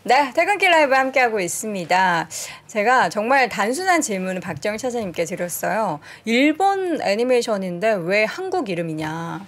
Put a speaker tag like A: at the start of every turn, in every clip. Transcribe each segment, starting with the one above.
A: 네, 퇴근길 라이브 함께하고 있습니다. 제가 정말 단순한 질문을 박정 차장님께 드렸어요. 일본 애니메이션인데 왜 한국 이름이냐.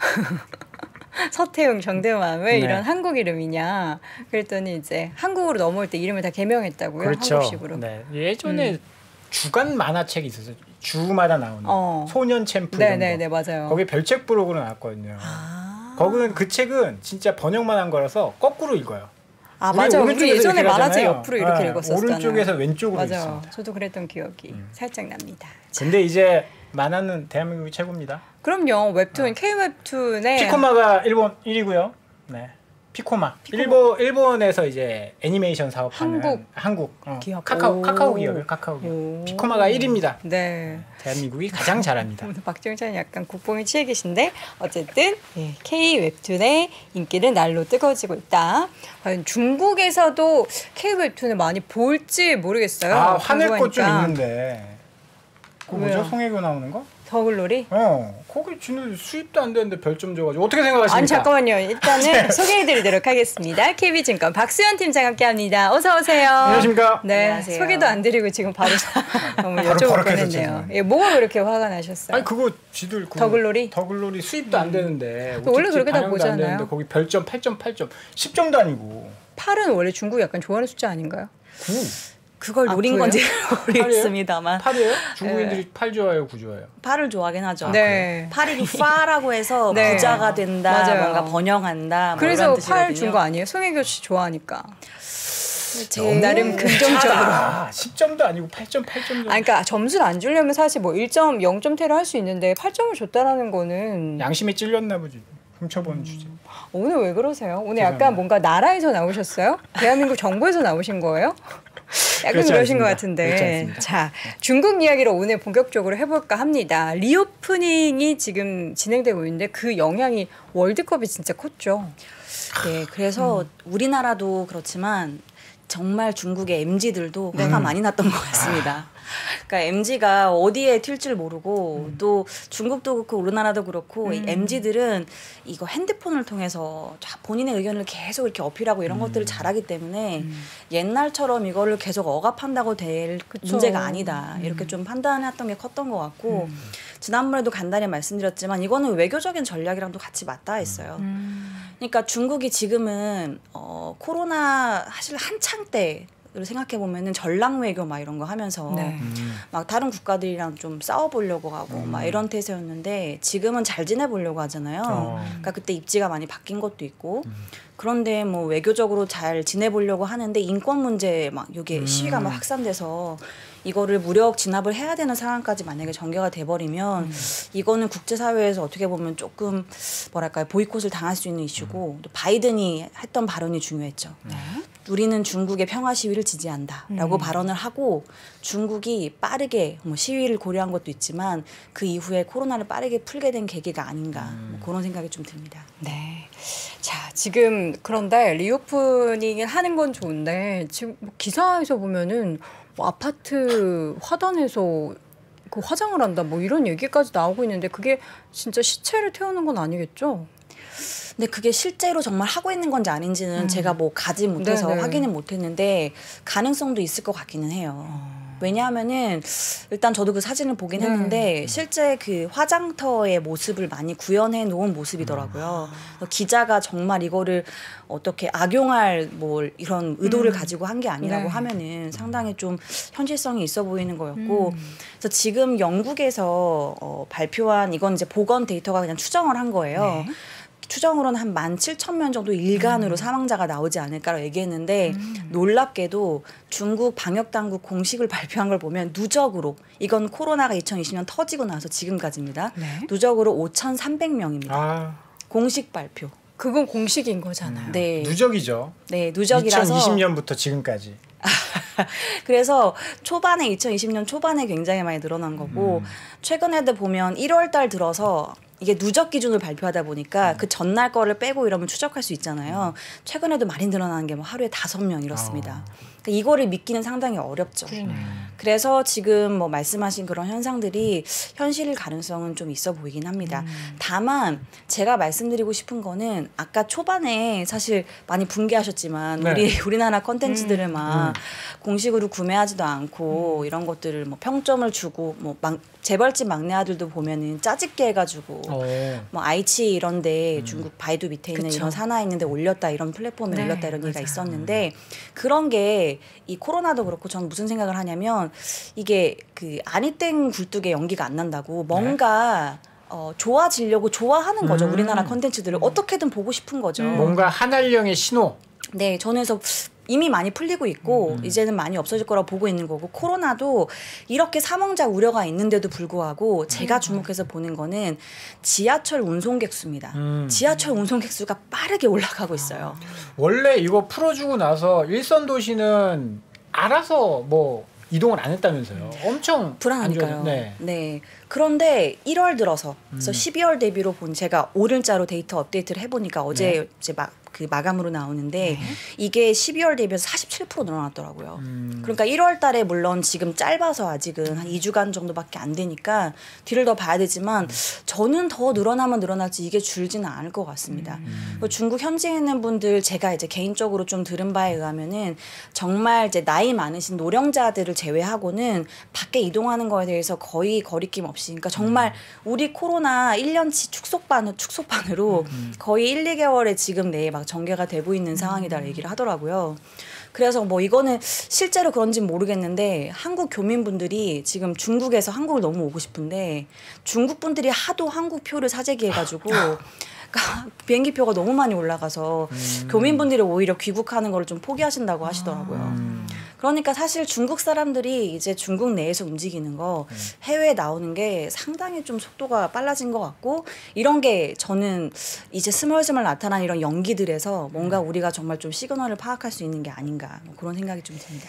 A: 서태웅, 정대만 왜 이런 한국 이름이냐. 그랬더니 이제 한국으로 넘어올 때 이름을 다 개명했다고요.
B: 그렇죠.
A: 한국식으로.
B: 네. 예전에 주간 만화책이 있었어요. 주마다 나오는 소년 챔프
A: 네네네, 맞아요.
B: 거기 별책 부록으로 나왔거든요. 거기는 그 책은 진짜 번역만 한 거라서 거꾸로 읽어요.
A: 아, 맞아요. 우리 예전에 만화책 옆으로 이렇게 읽었었잖아요.
B: 오른쪽에서 왼쪽으로
A: 맞아요.
B: 읽습니다.
A: 저도 그랬던 기억이 살짝 납니다.
B: 근데 이제 만화는 대한민국이 최고입니다.
A: 그럼요. 웹툰, K-웹툰에
B: 피코마가 일본 1위고요. 네. 피코마. 일본에서 이제 애니메이션 사업하는 한국
A: 기업.
B: 카카오 기업이에요. 카카오 기업. 피코마가 1위입니다.
A: 네.
B: 대한민국이 가장 잘합니다.
A: 오늘 박정찬이 약간 국뽕이 취해 계신데 어쨌든 K 웹툰의 인기는 날로 뜨거워지고 있다. 과연 중국에서도 K 웹툰을 많이 볼지 모르겠어요.
B: 아, 화낼 것 좀 있는데. 그거 뭐죠? 송혜교 나오는 거?
A: 더글로리?
B: 거기 지는 수입도 안 되는데 별점 줘가지고 어떻게 생각하십니까?
A: 아니 잠깐만요. 일단은 소개해드리도록 하겠습니다. KB증권 박수현 팀장 함께합니다. 어서 오세요.
B: 안녕하십니까?
A: 네,
C: 안녕하세요.
A: 소개도 안 드리고 지금 바로 여쭤볼 뻔했네요. 예, 뭐가 그렇게 화가 나셨어요?
B: 아니 그거 지들
A: 더글로리?
B: 더글로리 수입도 안 되는데
A: 원래 그렇게 다 보잖아요.
B: 거기 별점 8점 8점 10점도 아니고
A: 8은 원래 중국이 약간 좋아하는 숫자 아닌가요?
B: 9.
C: 그걸 노린 건지 모르겠습니다.만
B: 8이에요? 중국인들이 8 좋아해요, 9 좋아해요?
C: 8을 좋아하긴 하죠.
A: 네.
C: 8이 파라고 해서
A: 네.
C: 부자가 된다,
A: 맞아요.
C: 뭔가 번영한다.
A: 그래서 8 준 거 아니에요? 송혜교 씨 좋아하니까.
C: 제
A: 나름 긍정적으로.
B: 10점도 아니고 8점, 8점.
A: 아니, 그러니까 점수를 안 주려면 사실 뭐 1점, 0점대로 할 수 있는데 8점을 줬다라는 거는
B: 양심이 찔렸나 보지. 훔쳐보는 주제.
A: 오늘 왜 그러세요? 오늘
B: 죄송합니다.
A: 약간 뭔가 나라에서 나오셨어요? 대한민국 정부에서 나오신 거예요? 약간
B: 그렇지
A: 그러신 것
B: 않습니다.
A: 같은데.
B: 그렇지 않습니다.
A: 자, 중국 이야기를 오늘 본격적으로 해볼까 합니다. 리오프닝이 지금 진행되고 있는데 그 영향이 월드컵이 진짜 컸죠.
C: 네, 그래서 우리나라도 그렇지만 정말 중국의 MZ들도 화가 많이 났던 것 같습니다. 그러니까 MZ가 어디에 튈 줄 모르고 또 중국도 그렇고 우리나라도 그렇고 이 MZ들은 이거 핸드폰을 통해서 본인의 의견을 계속 이렇게 어필하고 이런 것들을 잘하기 때문에 옛날처럼 이거를 계속 억압한다고 될 문제가 아니다. 이렇게 좀 판단했던 게 컸던 것 같고 지난번에도 간단히 말씀드렸지만 이거는 외교적인 전략이랑도 같이 맞닿아 있어요. 그러니까 중국이 지금은 코로나 사실 한창 때 를 생각해 보면은 전랑 외교 막 이런 거 하면서 막 다른 국가들이랑 좀 싸워보려고 하고 막 이런 태세였는데 지금은 잘 지내보려고 하잖아요. 그러니까 그때 입지가 많이 바뀐 것도 있고 그런데 뭐 외교적으로 잘 지내보려고 하는데 인권 문제 막 이게 시위가 막 확산돼서 이거를 무력 진압을 해야 되는 상황까지 만약에 전개가 돼버리면 이거는 국제사회에서 어떻게 보면 조금 뭐랄까요 보이콧을 당할 수 있는 이슈고 또 바이든이 했던 발언이 중요했죠. 우리는 중국의 평화 시위를 지지한다라고 발언을 하고 중국이 빠르게 뭐 시위를 고려한 것도 있지만 그 이후에 코로나를 빠르게 풀게 된 계기가 아닌가 뭐 그런 생각이 좀 듭니다.
A: 네. 자, 지금 그런데 리오프닝을 하는 건 좋은데 지금 뭐 기사에서 보면은 뭐 아파트 화단에서 그 화장을 한다 뭐 이런 얘기까지 나오고 있는데 그게 진짜 시체를 태우는 건 아니겠죠?
C: 근데 그게 실제로 정말 하고 있는 건지 아닌지는 제가 뭐 가지 못해서 확인은 못했는데 가능성도 있을 것 같기는 해요. 왜냐하면은 일단 저도 그 사진을 보긴 했는데 실제 그 화장터의 모습을 많이 구현해 놓은 모습이더라고요. 그래서 기자가 정말 이거를 어떻게 악용할 뭐 이런 의도를 가지고 한 게 아니라고 하면은 상당히 좀 현실성이 있어 보이는 거였고 그래서 지금 영국에서 발표한 이건 이제 보건 데이터가 그냥 추정을 한 거예요. 추정으로는 한 17,000명 정도 일간으로 사망자가 나오지 않을까라고 얘기했는데 놀랍게도 중국 방역당국 공식을 발표한 걸 보면 누적으로 이건 코로나가 2020년 터지고 나서 지금까지입니다. 누적으로 5,300명입니다. 공식 발표.
A: 그건 공식인 거잖아요.
C: 네.
B: 누적이죠.
C: 네, 누적이라서
B: 2020년부터 지금까지.
C: 그래서 초반에 2020년 초반에 굉장히 많이 늘어난 거고 최근에도 보면 1월 달 들어서 이게 누적 기준을 발표하다 보니까 그 전날 거를 빼고 이러면 추적할 수 있잖아요. 최근에도 많이 늘어나는 게 뭐 하루에 5명 이렇습니다. 그러니까 이거를 믿기는 상당히 어렵죠. 그래서 지금 뭐 말씀하신 그런 현상들이 현실 가능성은 좀 있어 보이긴 합니다. 다만 제가 말씀드리고 싶은 거는 아까 초반에 사실 많이 붕괴하셨지만
B: 네.
C: 우리나라 컨텐츠들을 막 공식으로 구매하지도 않고 이런 것들을 뭐 평점을 주고 뭐 재벌집 막내 아들도 보면은 짜집게 해가지고 뭐 아이치 이런데 중국 바이두 밑에 있는
A: 그쵸.
C: 이런 산하에 있는데 올렸다 이런 플랫폼에
A: 네,
C: 올렸다 이런 얘기가
A: 맞아요.
C: 있었는데 그런 게 이 코로나도 그렇고 저는 무슨 생각을 하냐면 이게 그 아니땡 굴뚝에 연기가 안 난다고 뭔가 좋아지려고 좋아하는 거죠. 우리나라 컨텐츠들을 어떻게든 보고 싶은 거죠.
B: 뭔가 한알령의 신호.
C: 네, 저는 그래서 이미 많이 풀리고 있고 이제는 많이 없어질 거라고 보고 있는 거고 코로나도 이렇게 사망자 우려가 있는데도 불구하고 제가 주목해서 보는 거는 지하철 운송객 수입니다. 지하철 운송객 수가 빠르게 올라가고 있어요.
B: 원래 이거 풀어주고 나서 일선 도시는 알아서 뭐 이동을 안 했다면서요. 엄청
C: 불안하니까요.
B: 안 좋아요.
C: 네. 그런데 1월 들어서 그래서 12월 대비로 본 제가 오늘자로 데이터 업데이트를 해보니까 어제 이제 그 마감으로 나오는데 이게 12월 대비해서 47% 늘어났더라고요. 그러니까 1월 달에 물론 지금 짧아서 아직은 한 2주간 정도밖에 안 되니까 뒤를 더 봐야 되지만 저는 더 늘어나면 늘어날지 이게 줄지는 않을 것 같습니다. 중국 현지에 있는 분들 제가 이제 개인적으로 좀 들은 바에 의하면은 정말 이제 나이 많으신 노령자들을 제외하고는 밖에 이동하는 거에 대해서 거의 거리낌 없이 그러니까 정말 우리 코로나 1년치 축소판으로 거의 1, 2개월에 지금 내에 막 전개가 되고 있는 상황이다 얘기를 하더라고요. 그래서 뭐 이거는 실제로 그런지는 모르겠는데 한국 교민분들이 지금 중국에서 한국을 너무 오고 싶은데 중국 분들이 하도 한국 표를 사재기해가지고 비행기표가 너무 많이 올라가서 교민분들이 오히려 귀국하는 걸 좀 포기하신다고 하시더라고요. 그러니까 사실 중국 사람들이 이제 중국 내에서 움직이는 거 해외에 나오는 게 상당히 좀 속도가 빨라진 것 같고 이런 게 저는 이제 스멀스멀 나타난 이런 연기들에서 뭔가 우리가 정말 좀 시그널을 파악할 수 있는 게 아닌가 뭐 그런 생각이 좀 듭니다.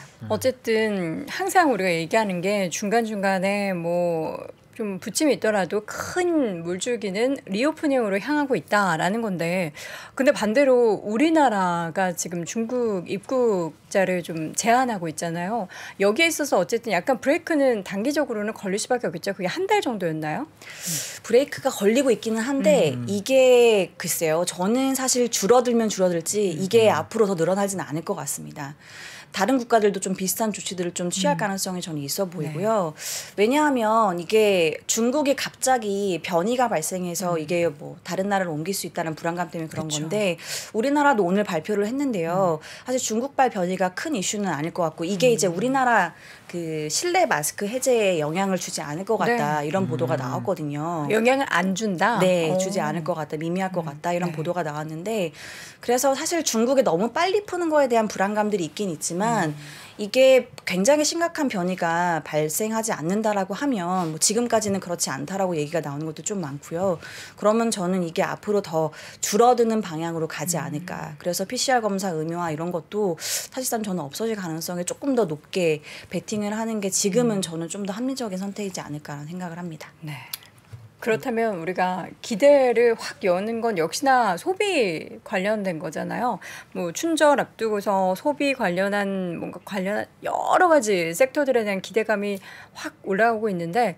A: 어쨌든 항상 우리가 얘기하는 게 중간중간에 뭐 좀 부침이 있더라도 큰 물줄기는 리오프닝으로 향하고 있다라는 건데 근데 반대로 우리나라가 지금 중국 입국자를 좀 제한하고 있잖아요. 여기에 있어서 어쨌든 약간 브레이크는 단기적으로는 걸릴 수밖에 없겠죠. 그게 한 달 정도였나요?
C: 브레이크가 걸리고 있기는 한데 이게 글쎄요. 저는 사실 줄어들면 줄어들지 이게 앞으로 더 늘어나지는 않을 것 같습니다. 다른 국가들도 좀 비슷한 조치들을 좀 취할 가능성이 저는 있어 보이고요. 왜냐하면 이게 중국이 갑자기 변이가 발생해서 이게 뭐 다른 나라를 옮길 수 있다는 불안감 때문에 그런 건데 우리나라도 오늘 발표를 했는데요. 사실 중국발 변이가 큰 이슈는 아닐 것 같고 이게 이제 우리나라 그 실내 마스크 해제에 영향을 주지 않을 것 같다 이런 보도가 나왔거든요.
A: 영향을 안 준다?
C: 네, 주지 않을 것 같다, 미미할 것 같다 이런 보도가 나왔는데 그래서 사실 중국이 너무 빨리 푸는 거에 대한 불안감들이 있긴 있지만 이게 굉장히 심각한 변이가 발생하지 않는다라고 하면 뭐 지금까지는 그렇지 않다라고 얘기가 나오는 것도 좀 많고요. 그러면 저는 이게 앞으로 더 줄어드는 방향으로 가지 않을까. 그래서 PCR 검사 의무화 이런 것도 사실상 저는 없어질 가능성이 조금 더 높게 베팅을 하는 게 지금은 저는 좀 더 합리적인 선택이지 않을까라는 생각을 합니다.
A: 네. 그렇다면 우리가 기대를 확 여는 건 역시나 소비 관련된 거잖아요. 뭐 춘절 앞두고서 소비 관련한 뭔가 관련한 여러 가지 섹터들에 대한 기대감이 확 올라오고 있는데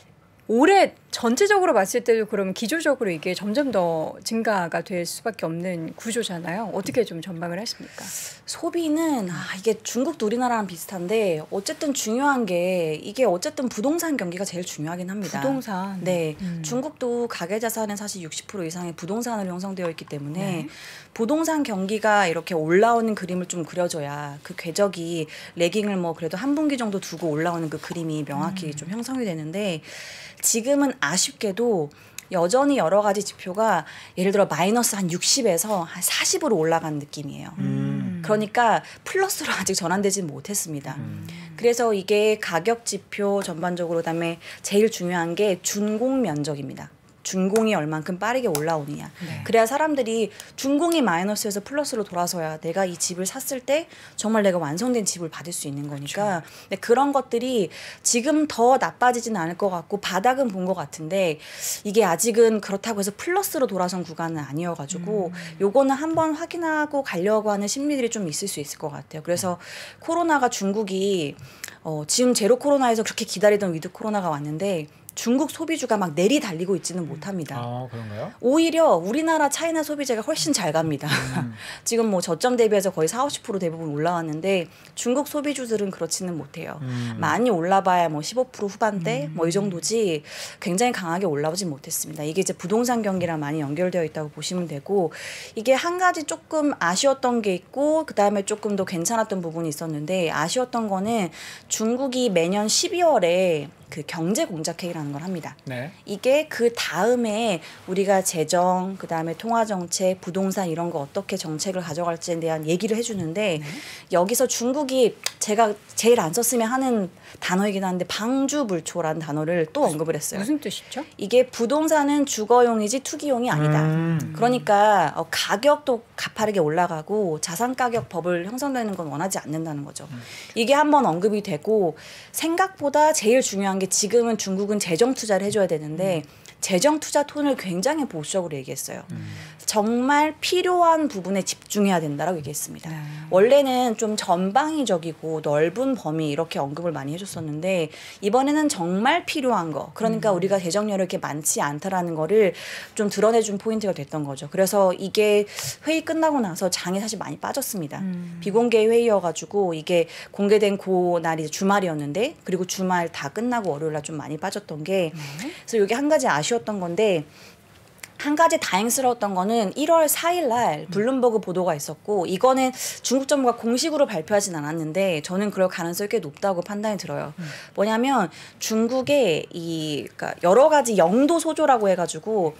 A: 올해 전체적으로 봤을 때도 그러면 기조적으로 이게 점점 더 증가가 될 수밖에 없는 구조잖아요. 어떻게 좀 전망을 하십니까?
C: 소비는 이게 중국도 우리나라랑 비슷한데 어쨌든 중요한 게 이게 어쨌든 부동산 경기가 제일 중요하긴 합니다.
A: 부동산.
C: 네. 중국도 가계 자산의 사실 60% 이상의 부동산으로 형성되어 있기 때문에 부동산 경기가 이렇게 올라오는 그림을 좀 그려줘야 그 궤적이 레깅을 뭐 그래도 한 분기 정도 두고 올라오는 그 그림이 명확히 좀 형성이 되는데 지금은 아쉽게도 여전히 여러 가지 지표가 예를 들어 마이너스 한 60에서 한 40으로 올라간 느낌이에요. 그러니까 플러스로 아직 전환되지는 못했습니다. 그래서 이게 가격 지표 전반적으로 그다음에 제일 중요한 게 준공 면적입니다. 준공이 얼만큼 빠르게 올라오느냐.
A: 네.
C: 그래야 사람들이 준공이 마이너스에서 플러스로 돌아서야 내가 이 집을 샀을 때 정말 내가 완성된 집을 받을 수 있는 거니까. 근데 그런 것들이 지금 더 나빠지진 않을 것 같고 바닥은 본 것 같은데 이게 아직은 그렇다고 해서 플러스로 돌아선 구간은 아니어가지고 요거는 한번 확인하고 가려고 하는 심리들이 좀 있을 수 있을 것 같아요. 그래서 코로나가 중국이 지금 제로 코로나에서 그렇게 기다리던 위드 코로나가 왔는데 중국 소비주가 막 내리 달리고 있지는 못합니다.
B: 아, 그런가요?
C: 오히려 우리나라 차이나 소비재가 훨씬 잘 갑니다. 지금 뭐 저점 대비해서 거의 40~50% 대부분 올라왔는데 중국 소비주들은 그렇지는 못해요. 많이 올라봐야 뭐 15% 후반대 뭐 이 정도지 굉장히 강하게 올라오진 못했습니다. 이게 이제 부동산 경기랑 많이 연결되어 있다고 보시면 되고 이게 한 가지 조금 아쉬웠던 게 있고 그다음에 조금 더 괜찮았던 부분이 있었는데 아쉬웠던 거는 중국이 매년 12월에 그 경제 공작회의라는 걸 합니다.
B: 네. 이게
C: 그 다음에 우리가 재정, 그 다음에 통화 정책, 부동산 이런 거 어떻게 정책을 가져갈지에 대한 얘기를 해주는데 여기서 중국이 제가 제일 안 썼으면 하는 단어이긴 한데 방주불초라는 단어를 또 언급을 했어요.
A: 무슨 뜻이죠?
C: 이게 부동산은 주거용이지 투기용이 아니다. 그러니까 가격도 가파르게 올라가고 자산 가격 법을 형성되는 건 원하지 않는다는 거죠. 이게 한번 언급이 되고 생각보다 제일 중요한 게 지금은 중국은 재정 투자를 해줘야 되는데 재정 투자 톤을 굉장히 보수적으로 얘기했어요. 정말 필요한 부분에 집중해야 된다라고 얘기했습니다. 원래는 좀 전방위적이고 넓은 범위 이렇게 언급을 많이 해줬었는데 이번에는 정말 필요한 거 그러니까 우리가 재정 여력이 많지 않다라는 거를 좀 드러내준 포인트가 됐던 거죠. 그래서 이게 회의 끝나고 나서 장이 사실 많이 빠졌습니다. 비공개 회의여가지고 이게 공개된 그날이 주말이었는데 그리고 주말 다 끝나고 월요일날 좀 많이 빠졌던 게 그래서 이게 한 가지 아쉬웠던 건데 한 가지 다행스러웠던 거는 1월 4일 날 블룸버그 보도가 있었고 이거는 중국 정부가 공식으로 발표하진 않았는데 저는 그럴 가능성이 꽤 높다고 판단이 들어요. 뭐냐면 중국의 그러니까 여러 가지 영도 소조라고 해가지고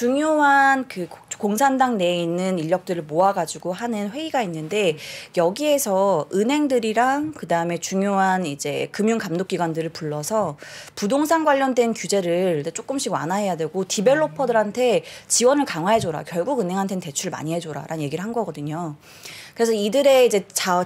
C: 중요한 그 공산당 내에 있는 인력들을 모아가지고 하는 회의가 있는데 여기에서 은행들이랑 그 다음에 중요한 이제 금융 감독기관들을 불러서 부동산 관련된 규제를 조금씩 완화해야 되고 디벨로퍼들한테 지원을 강화해줘라. 결국 은행한테는 대출을 많이 해줘라라는 얘기를 한 거거든요. 그래서 이들의 이제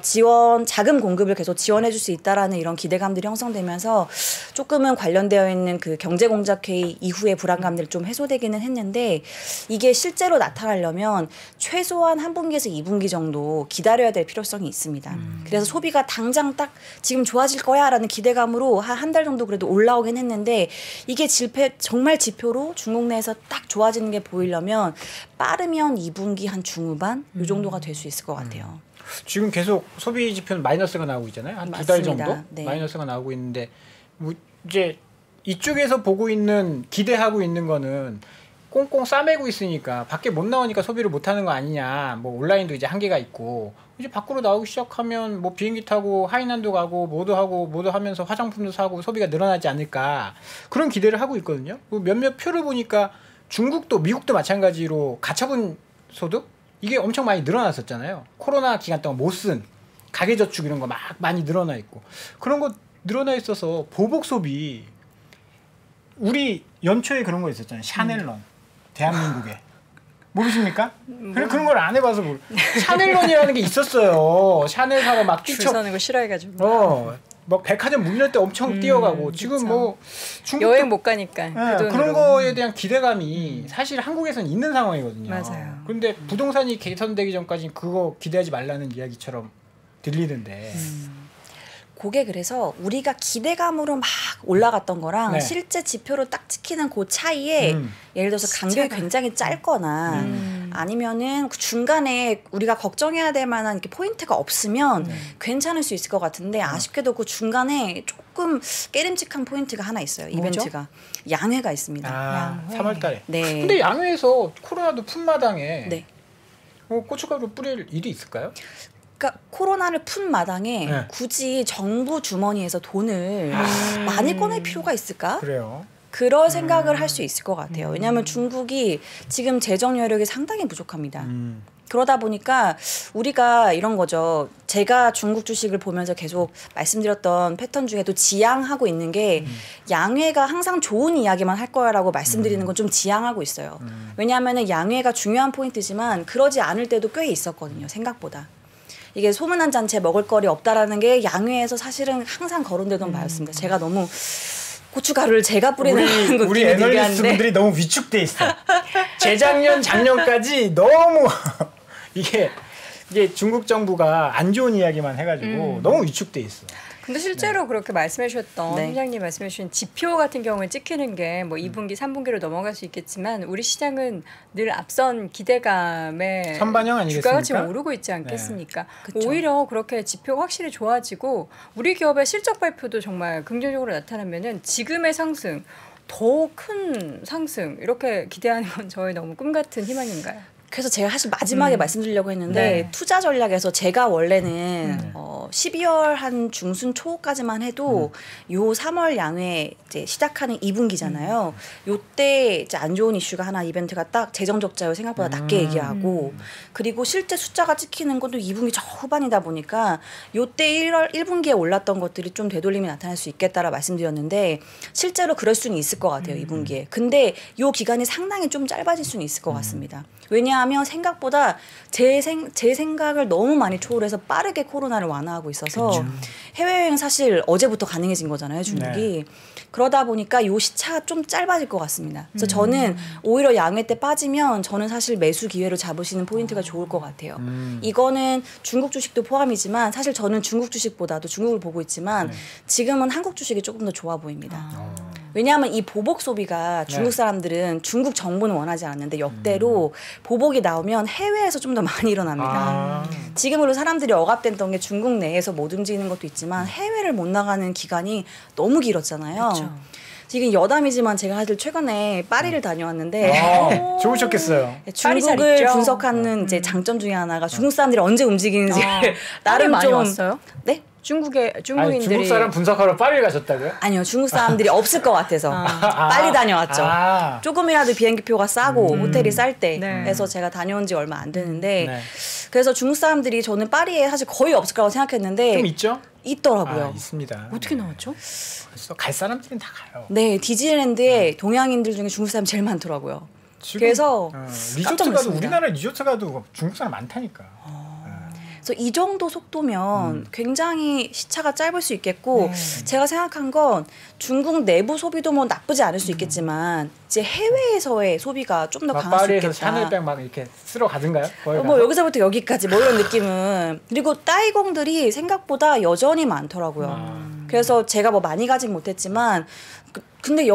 C: 자금 공급을 계속 지원해줄 수 있다라는 이런 기대감들이 형성되면서 조금은 관련되어 있는 그 경제공작회의 이후의 불안감들이 좀 해소되기는 했는데 이게 실제로 나타나려면 최소한 한 분기에서 2분기 정도 기다려야 될 필요성이 있습니다. 그래서 소비가 당장 딱 지금 좋아질 거야라는 기대감으로 한 달 정도 그래도 올라오긴 했는데 이게 정말 지표로 중국 내에서 딱 좋아지는 게 보이려면 빠르면 2분기 한 중후반 이 정도가 될 수 있을 것 같아요.
B: 지금 계속 소비 지표는 마이너스가 나오고 있잖아요. 한 2달 정도
C: 네.
B: 마이너스가 나오고 있는데 뭐 이제 이쪽에서 보고 있는 기대하고 있는 거는 꽁꽁 싸매고 있으니까 밖에 못 나오니까 소비를 못 하는 거 아니냐. 뭐 온라인도 이제 한계가 있고 이제 밖으로 나오기 시작하면 뭐 비행기 타고 하이난도 가고 뭐도 하면서 화장품도 사고 소비가 늘어나지 않을까 그런 기대를 하고 있거든요. 몇몇 표를 보니까 중국도 미국도 마찬가지로 가처분 소득 이게 엄청 많이 늘어났었잖아요. 코로나 기간 동안 못 쓴 가계저축 이런 거 막 많이 늘어나 있고 그런 거 늘어나 있어서 보복 소비 우리 연초에 그런 거 있었잖아요. 샤넬런 대한민국에 모르십니까? 그런 걸 안 해봐서 샤넬런이라는 게 있었어요. 샤넬 사고 막
A: 줄 서는 거 싫어해가지고
B: 막 백화점 문 열 때 엄청 뛰어가고 지금
A: 그쵸.
B: 뭐 중국도
A: 여행 못 가니까
B: 네, 그런 거에 대한 기대감이 사실 한국에서는 있는 상황이거든요.
A: 맞아요.
B: 그런데 부동산이 개선되기 전까지 그거 기대하지 말라는 이야기처럼 들리던데.
C: 그게 그래서 우리가 기대감으로 막 올라갔던 거랑
B: 네.
C: 실제 지표로 딱 찍히는 그 차이에 예를 들어서 간격이 굉장히 짧거나 아니면은 그 중간에 우리가 걱정해야 될 만한 이렇게 포인트가 없으면 괜찮을 수 있을 것 같은데 아쉽게도 그 중간에 조금 깨림칙한 포인트가 하나 있어요. 이벤트가. 양회가 있습니다.
B: 양회. 3월 달에.
C: 네.
B: 근데 양회에서 코로나도 품마당에
C: 네.
B: 고춧가루 뿌릴 일이 있을까요?
C: 그러니까 코로나를 푼 마당에
B: 네.
C: 굳이 정부 주머니에서 돈을 많이 꺼낼 필요가 있을까?
B: 그래요.
C: 그럴 생각을 할 수 있을 것 같아요. 왜냐하면 중국이 지금 재정 여력이 상당히 부족합니다. 그러다 보니까 우리가 이런 거죠. 제가 중국 주식을 보면서 계속 말씀드렸던 패턴 중에도 지향하고 있는 게 양회가 항상 좋은 이야기만 할 거야라고 말씀드리는 건 좀 지향하고 있어요. 왜냐하면 양회가 중요한 포인트지만 그러지 않을 때도 꽤 있었거든요. 생각보다. 이게 소문난 잔치에 먹을거리 없다라는 게 양회에서 사실은 항상 거론되던 바였습니다. 제가 너무 고춧가루를 제가 뿌리는
B: 우리
C: 느낌이 들게
B: 애널리스트
C: 하는데
B: 분들이 너무 위축돼 있어. 재작년 작년까지 너무 이게 중국 정부가 안 좋은 이야기만 해가지고 너무 위축돼 있어.
A: 근데 실제로 그렇게 말씀해 주셨던
C: 네.
A: 팀장님 말씀해 주신 지표 같은 경우에 찍히는 게 뭐 2분기, 3분기로 넘어갈 수 있겠지만 우리 시장은 늘 앞선 기대감에
B: 선반영 아니겠습니까?
A: 주가가 지금 오르고 있지 않겠습니까?
C: 그쵸.
A: 오히려 그렇게 지표가 확실히 좋아지고 우리 기업의 실적 발표도 정말 긍정적으로 나타나면은 지금의 상승 더 큰 상승 이렇게 기대하는 건 저의 너무 꿈 같은 희망인가요?
C: 그래서 제가 사실 마지막에 말씀드리려고 했는데
A: 네.
C: 투자 전략에서 제가 원래는 12월 한 중순 초까지만 해도 요 3월 양회 이제 시작하는 2분기잖아요. 요때 이제 안 좋은 이슈가 하나 이벤트가 딱 재정 적자율 생각보다 낮게 얘기하고 그리고 실제 숫자가 찍히는 것도 2분기 저 후반이다 보니까 요때 1분기에 올랐던 것들이 좀 되돌림이 나타날 수 있겠다라 말씀드렸는데 실제로 그럴 수는 있을 것 같아요. 2분기에. 근데 요 기간이 상당히 좀 짧아질 수는 있을 것 같습니다. 왜냐하면 생각보다 제 생각을 너무 많이 초월해서 빠르게 코로나를 완화하고 있어서
B: 그쵸.
C: 해외여행 사실 어제부터 가능해진 거잖아요, 중국이. 그러다 보니까 요 시차가 좀 짧아질 것 같습니다. 그래서 저는 오히려 양회 때 빠지면 저는 사실 매수 기회를 잡으시는 포인트가 좋을 것 같아요. 이거는 중국 주식도 포함이지만 사실 저는 중국 주식보다도 중국을 보고 있지만 지금은 한국 주식이 조금 더 좋아 보입니다. 왜냐하면 이 보복 소비가 중국 사람들은 중국 정부는 원하지 않는데 역대로 보복이 나오면 해외에서 좀 더 많이 일어납니다. 지금으로 사람들이 억압됐던 게 중국 내에서 못 움직이는 것도 있지만 해외를 못 나가는 기간이 너무 길었잖아요.
A: 그쵸.
C: 지금 여담이지만 제가 사실 최근에 파리를 다녀왔는데
B: 좋으셨겠어요.
A: 파리 잘
C: 중국을
A: 있죠?
C: 분석하는 이제 장점 중에 하나가 중국 사람들이 언제 움직이는지
A: 나름
C: 나름
A: 많이
C: 좀
A: 왔어요?
C: 네?
A: 중국의
B: 아니,
A: 중국인들이
B: 중국 사람 분석하러 파리를 가셨다고요?
C: 아니요, 중국 사람들이 없을 것 같아서 빨리 다녀왔죠. 조금이라도 비행기표가 싸고 호텔이 쌀 때.
A: 네.
C: 그래서 제가 다녀온 지 얼마 안 되는데
B: 네.
C: 그래서 중국 사람들이 저는 파리에 사실 거의 없을 거라고 생각했는데
B: 좀 있죠?
C: 있더라고요.
B: 있습니다.
A: 어떻게 나왔죠?
B: 벌써 갈 사람들은 다 가요.
C: 네, 디즈니랜드에 동양인들 중에 중국 사람이 제일 많더라고요.
B: 지금,
C: 그래서
B: 리조트
C: 깜짝
B: 가도
C: 놀랐습니다.
B: 우리나라 리조트 가도 중국 사람 많다니까.
C: 그래서 이 정도 속도면 굉장히 시차가 짧을 수 있겠고 제가 생각한 건 중국 내부 소비도 뭐 나쁘지 않을 수 있겠지만 이제 해외에서의 소비가 좀 더 강할 수
B: 파리에서
C: 있겠다.
B: 샤넬백 막 이렇게 쓸어 가든가요?
C: 뭐 여기서부터 여기까지 뭐 이런 느낌은 그리고 따이공들이 생각보다 여전히 많더라고요. 그래서 제가 뭐 많이 가진 못했지만 근데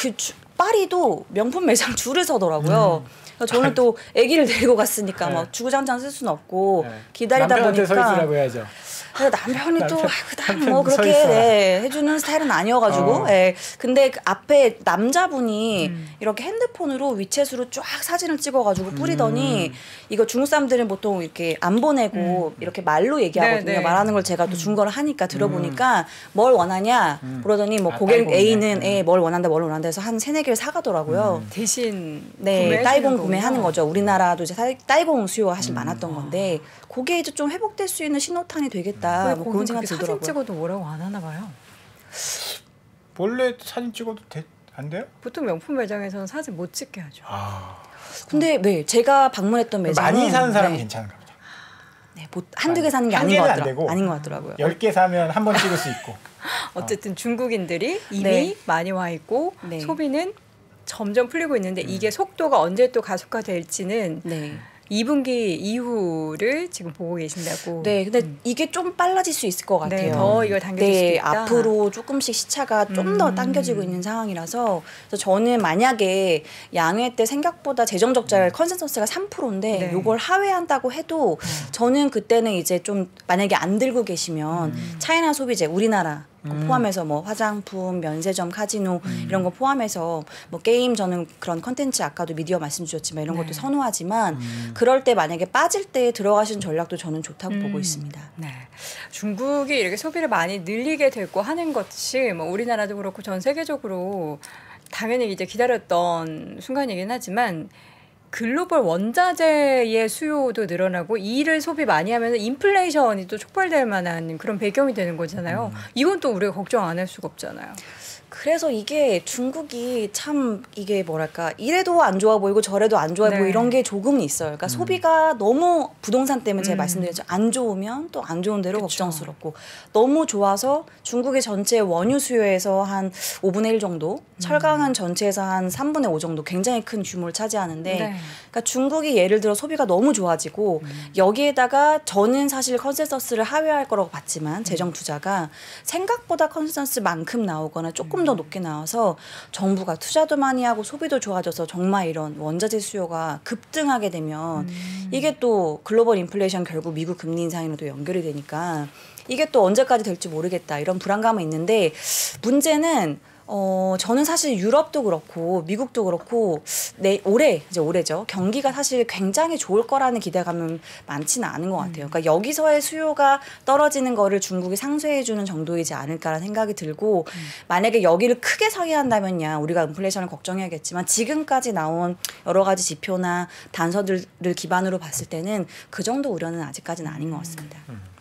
C: 파리도 명품 매장 줄을 서더라고요. 그래서 저는 또 아기를 데리고 갔으니까 막 주구장창 쓸 수는 없고 기다리다
B: 남편한테 서
C: 보니까
B: 있으라고 해야죠.
C: 그래서 남편이 또 그다음
B: 남편
C: 뭐
B: 서
C: 그렇게
B: 있어라.
C: 해주는 스타일은 아니어가지고 근데 그 앞에 남자분이 이렇게 핸드폰으로 위챗으로 쫙 사진을 찍어가지고 뿌리더니 이거 중국 사람들은 보통 이렇게 안 보내고 이렇게 말로 얘기하거든요.
A: 네, 네.
C: 말하는 걸 제가 또 중거를 하니까 들어보니까 뭘 원하냐 그러더니 뭐 고객
B: 따이공이네.
C: A는 뭘 원한다 해서 한 3-4개를 사가더라고요.
A: 대신
C: 네, 따이공
A: 구매하시는
C: 구매하는
A: 거군요.
C: 거죠. 우리나라도 이제 따이공 수요가 사실 많았던 건데 그게 이제 좀 회복될 수 있는 신호탄이 되겠다.
A: 왜
C: 뭐
A: 거기
C: 그런 생각이
A: 사진
C: 들더라고요.
A: 찍어도 뭐라고 안 하나 봐요.
B: 원래 사진 찍어도 안 돼요?
A: 보통 명품 매장에서는 사진 못 찍게 하죠.
C: 근데 네, 제가 방문했던 매장은
B: 많이 사는 사람은
C: 네,
B: 괜찮은가 보죠.
C: 네, 한두 개 사는 게
B: 한
C: 아닌 것
B: 개는 안 되고.
C: 아닌 것 같더라고요.
B: 10개 사면 한 번 찍을 수 있고.
A: 어쨌든 중국인들이 이미
C: 네.
A: 많이 와 있고
C: 네.
A: 소비는 점점 풀리고 있는데 이게 속도가 언제 또 가속화될지는
C: 네.
A: 2분기 이후를 지금 보고 계신다고.
C: 네, 근데 이게 좀 빨라질 수 있을 것 같아요.
A: 네, 더 이걸 당겨질 수도
C: 네,
A: 있다.
C: 앞으로 조금씩 시차가 좀 더 당겨지고 있는 상황이라서 그래서 저는 만약에 양회 때 생각보다 재정 적자율 컨센서스가 3%인데
A: 네.
C: 요걸 하회한다고 해도 저는 그때는 이제 좀 만약에 안 들고 계시면 차이나 소비재 우리나라 포함해서 뭐 화장품, 면세점, 카지노 이런 거 포함해서 뭐 게임 저는 그런 컨텐츠 아까도 미디어 말씀 주셨지만 이런 것도 선호하지만 그럴 때 만약에 빠질 때 들어가신 전략도 저는 좋다고 보고 있습니다.
A: 네. 중국이 이렇게 소비를 많이 늘리게 되고 하는 것이 뭐 우리나라도 그렇고 전 세계적으로 당연히 이제 기다렸던 순간이긴 하지만 글로벌 원자재의 수요도 늘어나고 이를 소비 많이 하면 인플레이션이 또 촉발될 만한 그런 배경이 되는 거잖아요. 이건 또 우리가 걱정 안 할 수가 없잖아요.
C: 그래서 이게 중국이 참 이게 뭐랄까 이래도 안 좋아 보이고 저래도 안 좋아 보이고
A: 네.
C: 이런 게 조금은 있어요. 그러니까 소비가 너무 부동산 때문에 제가 말씀드렸죠. 안 좋으면 또 안 좋은 대로
A: 그쵸.
C: 걱정스럽고 너무 좋아서 중국의 전체 원유 수요에서 한 5분의 1 정도 철강은 전체에서 한 3분의 5 정도 굉장히 큰 규모를 차지하는데
A: 네.
C: 그러니까 중국이 예를 들어 소비가 너무 좋아지고 여기에다가 저는 사실 컨센서스를 하회할 거라고 봤지만 재정 투자가 생각보다 컨센서스만큼 나오거나 조금 더 높게 나와서 정부가 투자도 많이 하고 소비도 좋아져서 정말 이런 원자재 수요가 급등하게 되면 이게 또 글로벌 인플레이션 결국 미국 금리 인상이랑도 연결이 되니까 이게 또 언제까지 될지 모르겠다 이런 불안감은 있는데 문제는 저는 사실 유럽도 그렇고 미국도 그렇고 올해 이제 올해죠. 경기가 사실 굉장히 좋을 거라는 기대감은 많지는 않은 것 같아요. 그러니까 여기서의 수요가 떨어지는 거를 중국이 상쇄해 주는 정도이지 않을까라는 생각이 들고 만약에 여기를 크게 상회한다면야 우리가 인플레이션을 걱정해야겠지만 지금까지 나온 여러 가지 지표나 단서들을 기반으로 봤을 때는 그 정도 우려는 아직까지는 아닌 것 같습니다.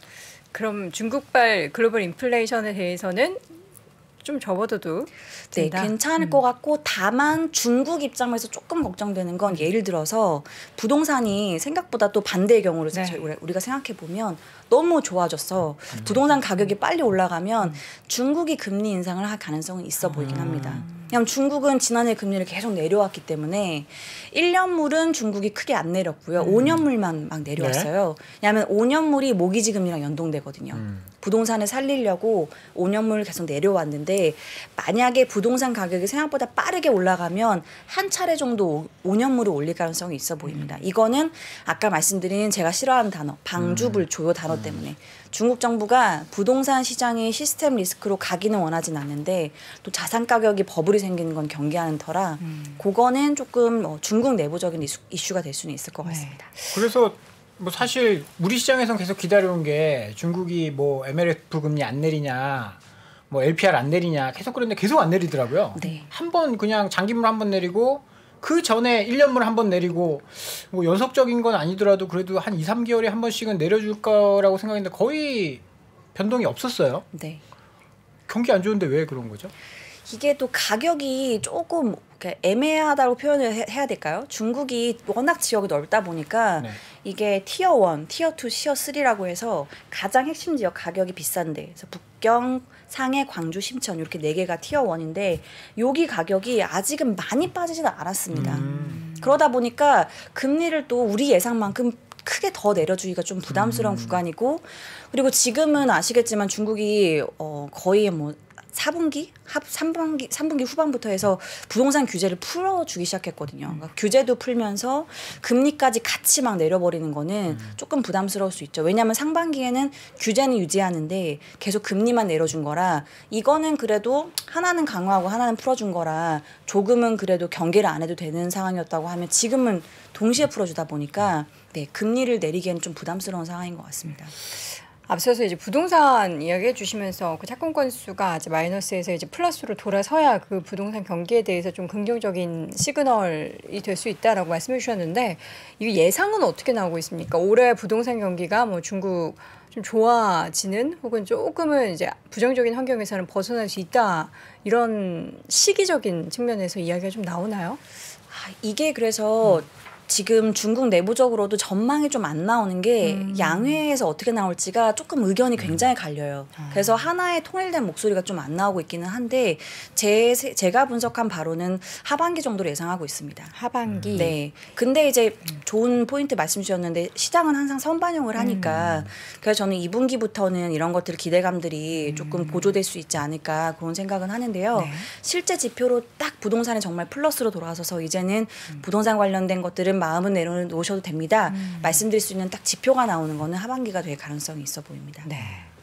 A: 그럼 중국발 글로벌 인플레이션에 대해서는 좀 접어둬도
C: 네,
A: 된다.
C: 괜찮을 것 같고 다만 중국 입장에서 조금 걱정되는 건 예를 들어서 부동산이 생각보다 또 반대의 경우를 우리가 생각해 보면 너무 좋아졌어. 부동산 가격이 빨리 올라가면 중국이 금리 인상을 할 가능성은 있어 보이긴 합니다. 왜냐하면 중국은 지난해 금리를 계속 내려왔기 때문에 1년물은 중국이 크게 안 내렸고요. 5년물만 막 내려왔어요. 왜냐하면 5년물이 모기지 금리랑 연동되거든요. 부동산을 살리려고 5년물을 계속 내려왔는데 만약에 부동산 가격이 생각보다 빠르게 올라가면 한 차례 정도 5년물을 올릴 가능성이 있어 보입니다. 이거는 아까 말씀드린 제가 싫어하는 단어 방주불조요 단어 때문에 중국 정부가 부동산 시장이 시스템 리스크로 가기는 원하진 않는데 또 자산 가격이 버블이 생기는 건 경계하는 터라 그거는 조금 중국 내부적인 이슈가 될 수는 있을 것 같습니다.
B: 그래서 뭐 사실 우리 시장에선 계속 기다려온 게 중국이 뭐 MLF 금리 안 내리냐 뭐 LPR 안 내리냐 계속 그랬는데 계속 안 내리더라고요.
C: 네.
B: 한 번 그냥 장기물 한 번 내리고 그 전에 1년물 한 번 내리고 뭐 연속적인 건 아니더라도 그래도 한 2, 3개월에 한 번씩은 내려줄 거라고 생각했는데 거의 변동이 없었어요.
C: 네.
B: 경기 안 좋은데 왜 그런 거죠?
C: 이게 또 가격이 조금 애매하다고 표현을 해야 될까요? 중국이 워낙 지역이 넓다 보니까
B: 네.
C: 이게 티어 1, 티어 2, 티어 3라고 해서 가장 핵심 지역 가격이 비싼데 그래서 북경, 상해, 광주, 심천 이렇게 4개가 티어 1인데 여기 가격이 아직은 많이 빠지지는 않았습니다. 그러다 보니까 금리를 또 우리 예상만큼 크게 더 내려주기가 좀 부담스러운 구간이고 그리고 지금은 아시겠지만 중국이 거의 뭐 4분기, 3분기 후반부터 해서 부동산 규제를 풀어주기 시작했거든요. 그러니까 규제도 풀면서 금리까지 같이 막 내려버리는 거는 조금 부담스러울 수 있죠. 왜냐하면 상반기에는 규제는 유지하는데 계속 금리만 내려준 거라 이거는 그래도 하나는 강화하고 하나는 풀어준 거라 조금은 그래도 경계를 안 해도 되는 상황이었다고 하면 지금은 동시에 풀어주다 보니까 네, 금리를 내리기에는 좀 부담스러운 상황인 것 같습니다.
A: 앞서서 이제 부동산 이야기해 주시면서 그 착공 건수가 이제 마이너스에서 이제 플러스로 돌아서야 그 부동산 경기에 대해서 좀 긍정적인 시그널이 될 수 있다라고 말씀해 주셨는데 이 예상은 어떻게 나오고 있습니까? 올해 부동산 경기가 뭐 중국 좀 좋아지는 혹은 조금은 이제 부정적인 환경에서는 벗어날 수 있다 이런 시기적인 측면에서 이야기가 좀 나오나요?
C: 이게 그래서 지금 중국 내부적으로도 전망이 좀 안 나오는 게 양회에서 어떻게 나올지가 조금 의견이 굉장히 갈려요. 그래서 하나의 통일된 목소리가 좀 안 나오고 있기는 한데 제가 분석한 바로는 하반기 정도로 예상하고 있습니다.
A: 하반기.
C: 네. 근데 이제 좋은 포인트 말씀 주셨는데 시장은 항상 선반영을 하니까 그래서 저는 2분기부터는 이런 것들 기대감들이 조금 보조될 수 있지 않을까 그런 생각은 하는데요.
A: 네.
C: 실제 지표로 딱 부동산이 정말 플러스로 돌아서서 이제는 부동산 관련된 것들은 마음은 내려놓으셔도 됩니다. 말씀드릴 수 있는 딱 지표가 나오는 거는 하반기가 될 가능성이 있어 보입니다.
A: 네.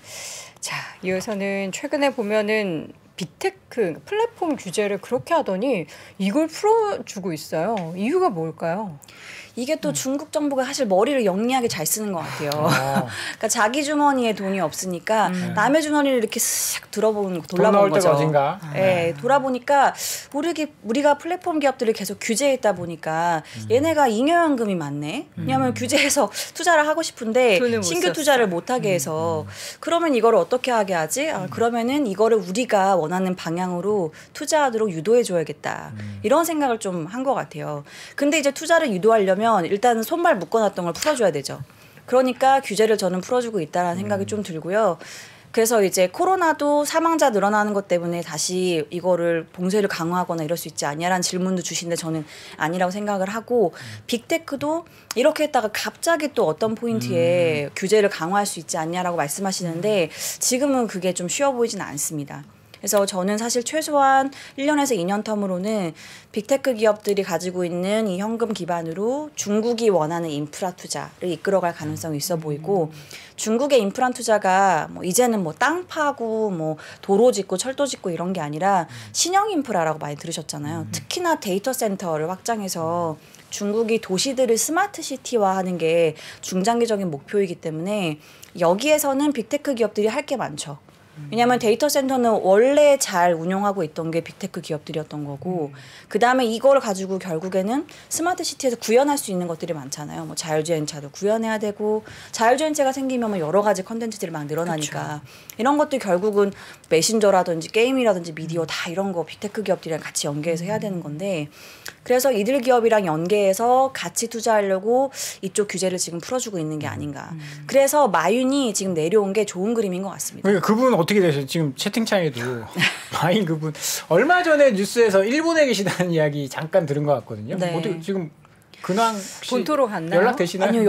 A: 자, 이어서는 최근에 보면은 빅테크 플랫폼 규제를 그렇게 하더니 이걸 풀어주고 있어요. 이유가 뭘까요?
C: 이게 또 중국 정부가 사실 머리를 영리하게 잘 쓰는 것 같아요. 그러니까 자기 주머니에 돈이 없으니까 남의 주머니를 이렇게 쓱 돌아보는 거죠.
B: 어딘가.
C: 네, 돌아보니까 우리가 플랫폼 기업들을 계속 규제했다 보니까 얘네가 잉여연금이 많네. 왜냐하면 규제해서 투자를 하고 싶은데 신규 투자를 못하게 해서 그러면 이거를 어떻게 하게 하지? 그러면은 이거를 우리가 원하는 방향으로 투자하도록 유도해줘야겠다. 이런 생각을 좀 한 것 같아요. 근데 이제 투자를 유도하려면 일단 손발 묶어놨던 걸 풀어줘야 되죠. 그러니까 규제를 저는 풀어주고 있다는 생각이 좀 들고요. 그래서 이제 코로나도 사망자 늘어나는 것 때문에 다시 이거를 봉쇄를 강화하거나 이럴 수 있지 않냐라는 질문도 주시는데 저는 아니라고 생각을 하고 빅테크도 이렇게 했다가 갑자기 또 어떤 포인트에 규제를 강화할 수 있지 않냐라고 말씀하시는데 지금은 그게 좀 쉬워 보이지는 않습니다. 그래서 저는 사실 최소한 1년에서 2년 텀으로는 빅테크 기업들이 가지고 있는 이 현금 기반으로 중국이 원하는 인프라 투자를 이끌어갈 가능성이 있어 보이고 중국의 인프라 투자가 뭐 이제는 뭐 땅 파고 뭐 도로 짓고 철도 짓고 이런 게 아니라 신형 인프라라고 많이 들으셨잖아요. 특히나 데이터 센터를 확장해서 중국이 도시들을 스마트 시티화하는 게 중장기적인 목표이기 때문에 여기에서는 빅테크 기업들이 할 게 많죠. 왜냐하면 데이터 센터는 원래 잘 운영하고 있던 게 빅테크 기업들이었던 거고 그다음에 이걸 가지고 결국에는 스마트 시티에서 구현할 수 있는 것들이 많잖아요. 뭐 자율주행차도 구현해야 되고 자율주행차가 생기면 뭐 여러 가지 컨텐츠들이 막 늘어나니까 그쵸. 이런 것들 결국은 메신저라든지 게임이라든지 미디어 다 이런 거 빅테크 기업들이랑 같이 연계해서 해야 되는 건데 그래서 이들 기업이랑 연계해서 같이 투자하려고 이쪽 규제를 지금 풀어주고 있는 게 아닌가. 그래서 마윤이 지금 내려온 게 좋은 그림인 것 같습니다.
B: 그러니까 그분 어떻게 되세요? 지금 채팅창에도 마인 그분 얼마 전에 뉴스에서 일본에 계시다는 이야기 잠깐 들은 것 같거든요.
C: 네.
B: 어떻게 지금 근황
A: 본토로 갔나요?
B: 연락 되시나요?
C: 아니요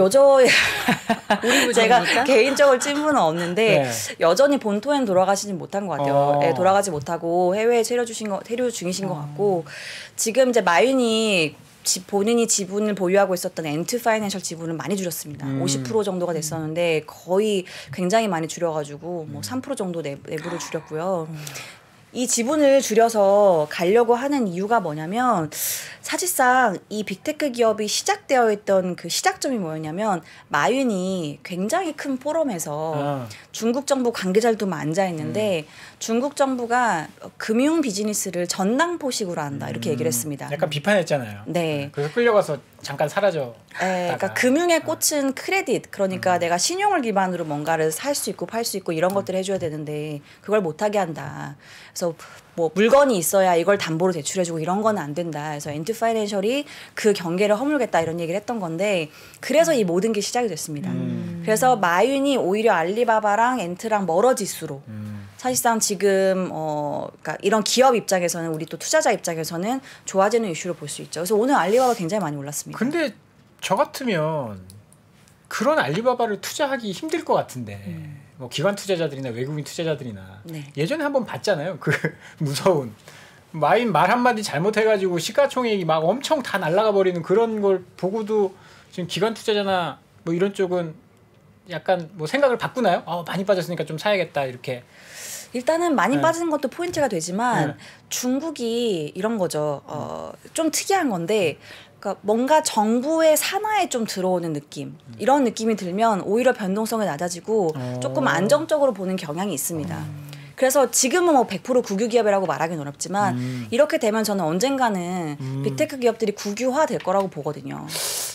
C: 제가 개인적으로 찐분은 없는데 네. 여전히 본토엔 돌아가시진 못한 것 같아요. 네, 돌아가지 못하고 해외에 체류 중이신 것 같고 지금 이제 마윤이 본인이 지분을 보유하고 있었던 엔트 파이낸셜 지분을 많이 줄였습니다. 50% 정도가 됐었는데 거의 굉장히 많이 줄여가지고 뭐 3% 정도 내부를 줄였고요. 이 지분을 줄여서 가려고 하는 이유가 뭐냐면 사실상 이 빅테크 기업이 시작되어 있던 그 시작점이 뭐였냐면 마윤이 굉장히 큰 포럼에서 중국 정부 관계자들도 앉아 있는데 중국 정부가 금융 비즈니스를 전당포식으로 한다 이렇게 얘기를 했습니다.
B: 약간 비판했잖아요.
C: 네.
B: 그래서 끌려가서 잠깐 사라져.
C: 네, 그러니까 금융의 꽃은 크레딧. 그러니까 내가 신용을 기반으로 뭔가를 살 수 있고 팔 수 있고 이런 것들을 해줘야 되는데 그걸 못하게 한다. 그래서 뭐 물건이 있어야 이걸 담보로 대출해주고 이런 건 안 된다. 그래서 엔트 파이낸셜이 그 경계를 허물겠다 이런 얘기를 했던 건데 그래서 이 모든 게 시작이 됐습니다. 그래서 마윤이 오히려 알리바바랑 엔트랑 멀어질수록 사실상 지금 그러니까 이런 기업 입장에서는 우리 또 투자자 입장에서는 좋아지는 이슈로 볼 수 있죠. 그래서 오늘 알리바바 굉장히 많이 올랐습니다.
B: 근데 저 같으면 그런 알리바바를 투자하기 힘들 것 같은데 뭐 기관 투자자들이나 외국인 투자자들이나
C: 네.
B: 예전에 한번 봤잖아요. 그 무서운 마인 말 한마디 잘못해가지고 시가총액이 막 엄청 다 날아가 버리는 그런 걸 보고도 지금 기관 투자자나 뭐 이런 쪽은 약간 뭐 생각을 바꾸나요? 많이 빠졌으니까 좀 사야겠다 이렇게.
C: 일단은 많이 빠지는 것도 포인트가 되지만 중국이 이런 거죠. 좀 특이한 건데 그러니까 뭔가 정부의 산하에 좀 들어오는 느낌 이런 느낌이 들면 오히려 변동성이 낮아지고 조금 안정적으로 보는 경향이 있습니다. 그래서 지금은 뭐 100% 국유 기업이라고 말하기는 어렵지만 이렇게 되면 저는 언젠가는 빅테크 기업들이 국유화 될 거라고 보거든요.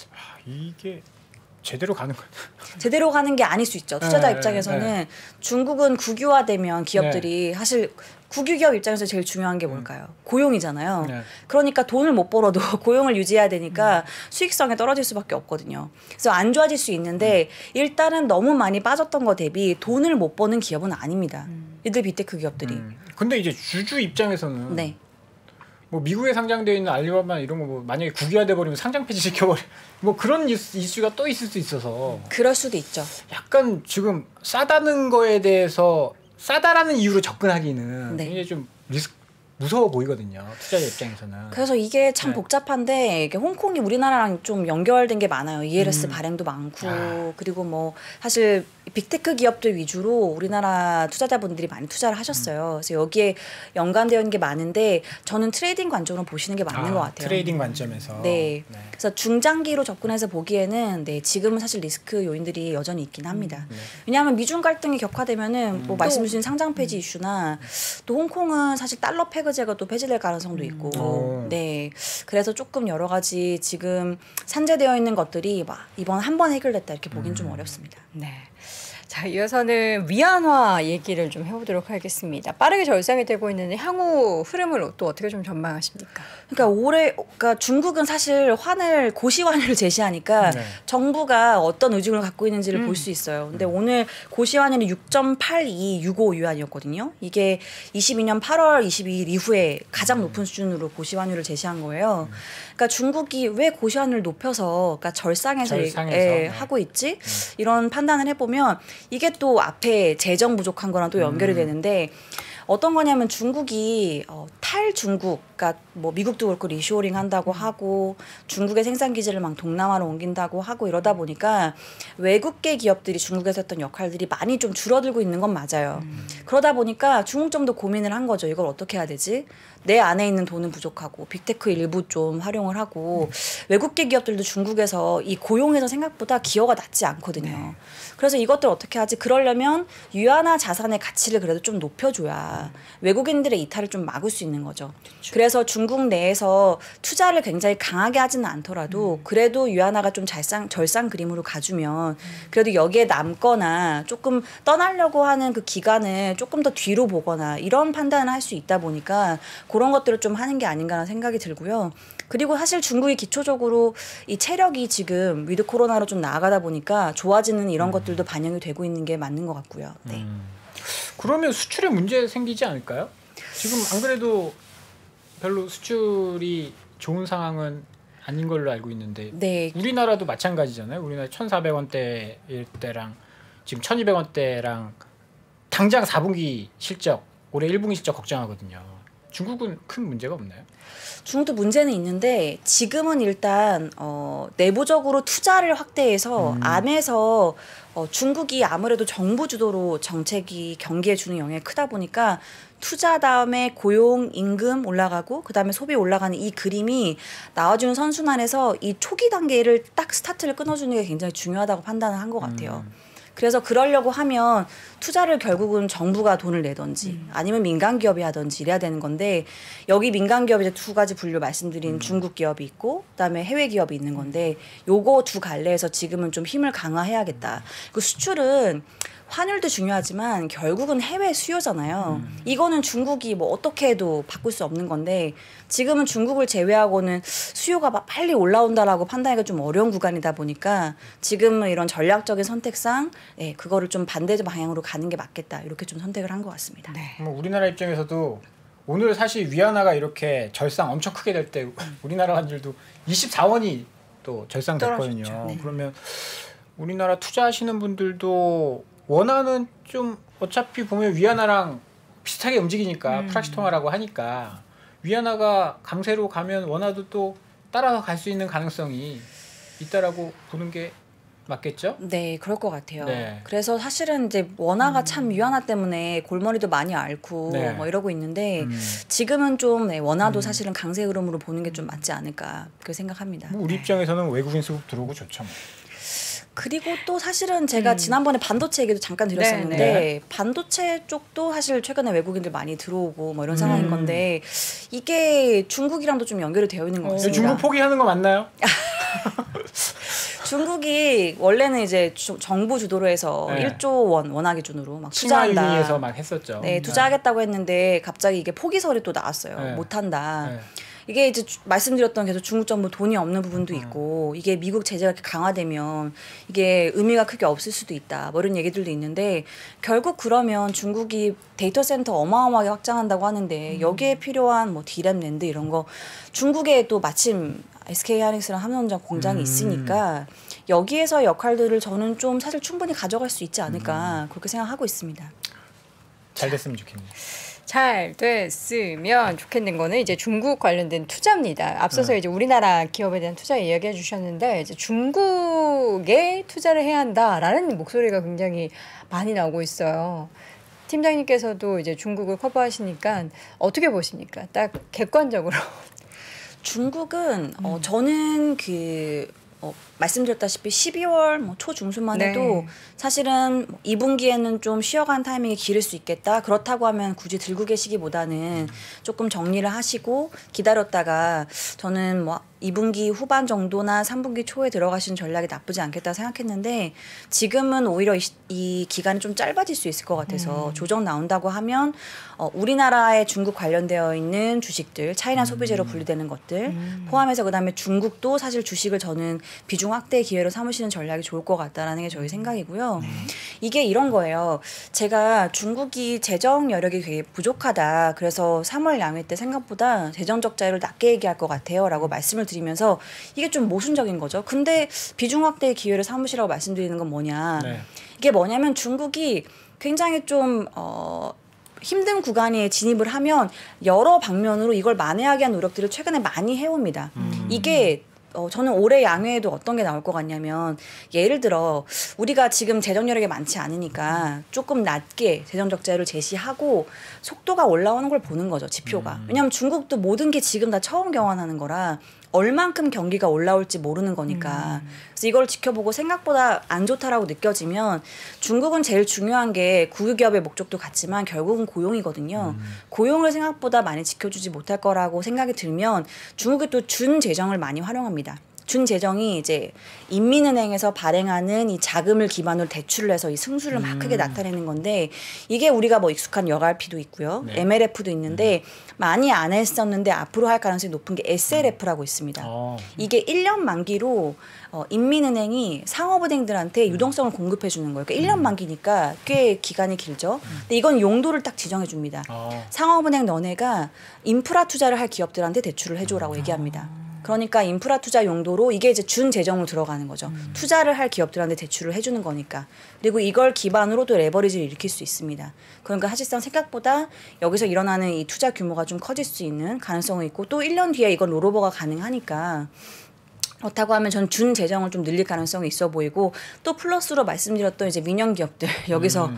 B: 이게 제대로 가는 거예요.
C: 제대로 가는 게 아닐 수 있죠. 투자자 입장에서는 중국은 국유화되면 기업들이 사실 국유 기업 입장에서 제일 중요한 게 뭘까요? 고용이잖아요. 그러니까 돈을 못 벌어도 고용을 유지해야 되니까 수익성이 떨어질 수밖에 없거든요. 그래서 안 좋아질 수 있는데 일단은 너무 많이 빠졌던 거 대비 돈을 못 버는 기업은 아닙니다. 이들 빅테크 기업들이.
B: 근데 이제 주주 입장에서는
C: 네.
B: 뭐 미국에 상장되어 있는 알리바바 이런 거 뭐 만약에 국유화돼 버리면 상장 폐지 시켜버리 뭐 그런 이슈가 또 있을 수 있어서
C: 그럴 수도 있죠.
B: 약간 지금 싸다는 거에 대해서 싸다라는 이유로 접근하기는 굉장히 좀 무서워 보이거든요. 투자자 입장에서는.
C: 그래서 이게 참
B: 네.
C: 복잡한데 이게 홍콩이 우리나라랑 좀 연결된 게 많아요. ELS 발행도 많고 그리고 뭐 사실 빅테크 기업들 위주로 우리나라 투자자분들이 많이 투자를 하셨어요. 그래서 여기에 연관되어 있는 게 많은데 저는 트레이딩 관점으로 보시는 게 맞는 것 같아요.
B: 트레이딩 관점에서.
C: 네. 그래서 중장기로 접근해서 보기에는 네, 지금은 사실 리스크 요인들이 여전히 있긴 합니다. 왜냐하면 미중 갈등이 격화되면은 뭐 말씀 주신 상장 폐지 이슈나 또 홍콩은 사실 달러 패거제가 또 폐지될 가능성도 있고 네. 그래서 조금 여러 가지 지금 산재되어 있는 것들이 막 이번 한 번 해결됐다 이렇게 보긴 좀 어렵습니다.
A: 네. 자, 이어서는 위안화 얘기를 좀 해보도록 하겠습니다. 빠르게 절상이 되고 있는데 향후 흐름을 또 어떻게 좀 전망하십니까?
C: 그러니까 중국은 사실 고시환율을 제시하니까
B: 네.
C: 정부가 어떤 의중을 갖고 있는지를 볼 수 있어요. 근데 오늘 고시환율이 6.8265 유안이었거든요. 이게 22년 8월 22일 이후에 가장 높은 수준으로 고시환율을 제시한 거예요. 그러니까 중국이 왜 고시환율을 높여서 그러니까 절상해서
B: 네.
C: 하고 있지? 이런 판단을 해보면 이게 또 앞에 재정 부족한 거랑 또 연결이 되는데 어떤 거냐면 중국이 탈중국, 그러니까 뭐 미국도 그렇고 리쇼어링 한다고 하고 중국의 생산 기지를 막 동남아로 옮긴다고 하고 이러다 보니까 외국계 기업들이 중국에서 했던 역할들이 많이 좀 줄어들고 있는 건 맞아요. 그러다 보니까 중국정도 고민을 한 거죠. 이걸 어떻게 해야 되지? 내 안에 있는 돈은 부족하고 빅테크 일부 좀 활용을 하고 외국계 기업들도 중국에서 이 고용에서 생각보다 기여가 낮지 않거든요. 그래서 이것들 어떻게 하지? 그러려면 유안화 자산의 가치를 그래도 좀 높여줘야 외국인들의 이탈을 좀 막을 수 있는 거죠. 그래서 중국 내에서 투자를 굉장히 강하게 하지는 않더라도 그래도 유안화가 좀 절상 그림으로 가주면 그래도 여기에 남거나 조금 떠나려고 하는 그 기간을 조금 더 뒤로 보거나 이런 판단을 할 수 있다 보니까 그런 것들을 좀 하는 게 아닌가라는 생각이 들고요. 그리고 사실 중국이 기초적으로 이 체력이 지금 위드 코로나로 좀 나아가다 보니까 좋아지는 이런 것들도 반영이 되고 있는 게 맞는 것 같고요. 네.
B: 그러면 수출에 문제 생기지 않을까요? 지금 안 그래도 별로 수출이 좋은 상황은 아닌 걸로 알고 있는데
C: 네.
B: 우리나라도 마찬가지잖아요. 우리나라 1,400원대일 때랑 지금 1,200원대랑 당장 4분기 실적, 올해 1분기 실적 걱정하거든요. 중국은 큰 문제가 없나요?
C: 중국도 문제는 있는데 지금은 일단 내부적으로 투자를 확대해서 안에서 중국이 아무래도 정부 주도로 정책이 경기에 주는 영향이 크다 보니까 투자 다음에 고용, 임금 올라가고 그다음에 소비 올라가는 이 그림이 나와주는 선순환에서 이 초기 단계를 딱 스타트를 끊어주는 게 굉장히 중요하다고 판단을 한 것 같아요. 그래서 그러려고 하면 투자를 결국은 정부가 돈을 내든지 아니면 민간 기업이 하든지 이래야 되는 건데 여기 민간 기업이 이제 두 가지 분류 말씀드린 중국 기업이 있고 그다음에 해외 기업이 있는 건데 요거 두 갈래에서 지금은 좀 힘을 강화해야겠다. 그 수출은 환율도 중요하지만 결국은 해외 수요잖아요. 이거는 중국이 뭐 어떻게 해도 바꿀 수 없는 건데 지금은 중국을 제외하고는 수요가 막 빨리 올라온다라고 판단하기가 좀 어려운 구간이다 보니까 지금은 이런 전략적인 선택상 그거를 좀 반대 방향으로 가는 게 맞겠다. 이렇게 좀 선택을 한 것 같습니다.
A: 네.
B: 뭐 우리나라 입장에서도 오늘 사실 위안화가 이렇게 절상 엄청 크게 될 때 우리나라 환율도 24원이 또 절상됐거든요.
C: 네.
B: 그러면 우리나라 투자하시는 분들도 원화는 좀 어차피 보면 위안화랑 비슷하게 움직이니까 프락시 통화라고 하니까 위안화가 강세로 가면 원화도 또 따라서 갈 수 있는 가능성이 있다라고 보는 게 맞겠죠?
C: 네, 그럴 것 같아요.
B: 네.
C: 그래서 사실은 이제 원화가 참 위안화 때문에 골머리도 많이 앓고
B: 네.
C: 뭐 이러고 있는데 지금은 좀 원화도 사실은 강세 흐름으로 보는 게 좀 맞지 않을까 그렇게 생각합니다.
B: 뭐 우리 입장에서는 외국인 수급 들어오고 좋죠. 뭐.
C: 그리고 또 사실은 제가 지난번에 반도체 얘기도 잠깐 드렸었는데
B: 네.
C: 반도체 쪽도 사실 최근에 외국인들 많이 들어오고 뭐 이런 상황인 건데 이게 중국이랑도 좀 연결이 되어 있는 것 같습니다.
B: 중국 포기하는 거 맞나요?
C: 중국이 원래는 이제 정부 주도로 해서
B: 네.
C: 1조 원 원화 기준으로 막
B: 칭화
C: 투자한다.
B: 유니에서 막 했었죠.
C: 네, 투자하겠다고 했는데 갑자기 이게 포기설이 또 나왔어요.
B: 네.
C: 못한다.
B: 네.
C: 이게 이제 말씀드렸던 계속 중국 정부 돈이 없는 부분도 있고 이게 미국 제재가 이렇게 강화되면 이게 의미가 크게 없을 수도 있다. 뭐 이런 얘기들도 있는데 결국 그러면 중국이 데이터 센터 어마어마하게 확장한다고 하는데 여기에 필요한 뭐 디램 랜드 이런 거 중국에 또 마침 SK 하이닉스랑 삼성전자 공장이 있으니까 여기에서 역할들을 저는 좀 사실 충분히 가져갈 수 있지 않을까 그렇게 생각하고 있습니다.
B: 잘 됐으면 좋겠네요.
A: 잘 됐으면 좋겠는 거는 이제 중국 관련된 투자입니다. 앞서서 이제 우리나라 기업에 대한 투자 이야기해 주셨는데 이제 중국에 투자를 해야 한다라는 목소리가 굉장히 많이 나오고 있어요. 팀장님께서도 이제 중국을 커버하시니까 어떻게 보십니까? 딱 객관적으로.
C: 중국은 저는 말씀드렸다시피 12월 초중순만 해도 사실은 2분기에는 좀 쉬어간 타이밍이 길을 수 있겠다. 그렇다고 하면 굳이 들고 계시기보다는 조금 정리를 하시고 기다렸다가 저는 2분기 후반 정도나 3분기 초에 들어가신 전략이 나쁘지 않겠다 생각했는데 지금은 오히려 이 기간이 좀 짧아질 수 있을 것 같아서 조정 나온다고 하면 우리나라에 중국 관련되어 있는 주식들, 차이나 소비재로 분류되는 것들 포함해서 그다음에 중국도 사실 주식을 저는 비중 확대 기회로 삼으시는 전략이 좋을 것 같다라는 게 저희 생각이고요. 이게 이런 거예요. 제가 중국이 재정 여력이 되게 부족하다. 그래서 3월 양회 때 생각보다 재정 적자율을 낮게 얘기할 것 같아요라고 말씀을 드리면서 이게 좀 모순적인 거죠. 근데 비중 확대의 기회를 삼으시라고 말씀드리는 건 뭐냐. 이게 뭐냐면 중국이 굉장히 좀 힘든 구간에 진입을 하면 여러 방면으로 이걸 만회하기 위한 노력들을 최근에 많이 해옵니다. 이게 저는 올해 양회에도 어떤 게 나올 것 같냐면 예를 들어 우리가 지금 재정 여력이 많지 않으니까 조금 낮게 재정 적자율을 제시하고 속도가 올라오는 걸 보는 거죠. 지표가. 왜냐하면 중국도 모든 게 지금 다 처음 경환하는 거라 얼만큼 경기가 올라올지 모르는 거니까. 그래서 이걸 지켜보고 생각보다 안 좋다라고 느껴지면 중국은 제일 중요한 게 국유기업의 목적도 같지만 결국은 고용이거든요. 고용을 생각보다 많이 지켜주지 못할 거라고 생각이 들면 중국이 또 준재정을 많이 활용합니다. 준재정이 이제 인민은행에서 발행하는 이 자금을 기반으로 대출을 해서 이 승수를 막 크게 나타내는 건데 이게 우리가 익숙한 여갈피도 있고요. MLF도 있는데 많이 안 했었는데 앞으로 할 가능성이 높은 게 SLF라고 있습니다. 이게 1년 만기로 인민은행이 상업은행들한테 유동성을 공급해 주는 거예요. 그러니까 1년 만기니까 꽤 기간이 길죠. 근데 이건 용도를 딱 지정해 줍니다. 상업은행 너네가 인프라 투자를 할 기업들한테 대출을 해줘라고 얘기합니다. 그러니까 인프라 투자 용도로 이게 이제 준재정으로 들어가는 거죠. 투자를 할 기업들한테 대출을 해주는 거니까. 그리고 이걸 기반으로 또 레버리지를 일으킬 수 있습니다. 그러니까 사실상 생각보다 여기서 일어나는 이 투자 규모가 좀 커질 수 있는 가능성이 있고 또 1년 뒤에 이건 롤오버가 가능하니까 그렇다고 하면 전 준재정을 좀 늘릴 가능성이 있어 보이고 또 플러스로 말씀드렸던 이제 민영 기업들 여기서